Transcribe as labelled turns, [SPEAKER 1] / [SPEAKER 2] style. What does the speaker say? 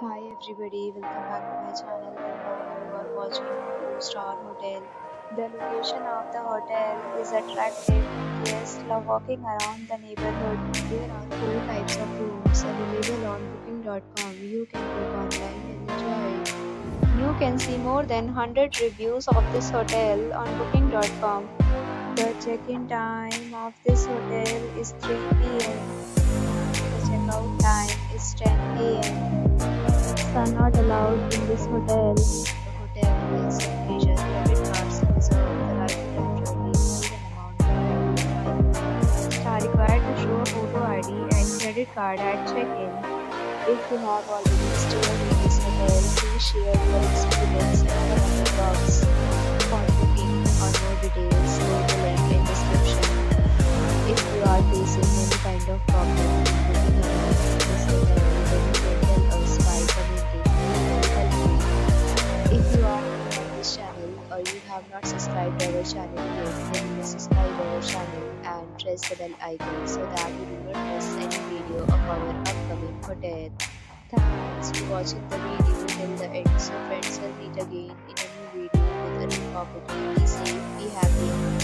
[SPEAKER 1] Hi everybody, welcome back to my channel and now you are watching a 4-star hotel. The location of the hotel is attractive. Guests love walking around the neighborhood. There are 4 types of rooms available on booking.com. You can book online and enjoy it. You can see more than 100 reviews of this hotel on booking.com. The check-in time of this hotel is 3 p.m. The checkout time is 10 a.m. Pets are not allowed in this hotel. The hotel accepts major credit cards and reserves the right to temporarily hold an amount prior to arrival. Guests are required to show a photo ID and credit card at check-in. If you have already stayed in this hotel, please share your experience in the comment box. For booking or more details, go to the link in description. If you are facing any kind of problem booking a room in this hotel, then you can tell us by commenting. We will help you. If you are new on this channel or you have not subscribed to our channel yet, then please subscribe our channel and press the bell icon so that you do not miss any video of our upcoming hotel. Thanks for watching the video till the end. So friends, will meet again in a new video with a new property. Be safe, be happy.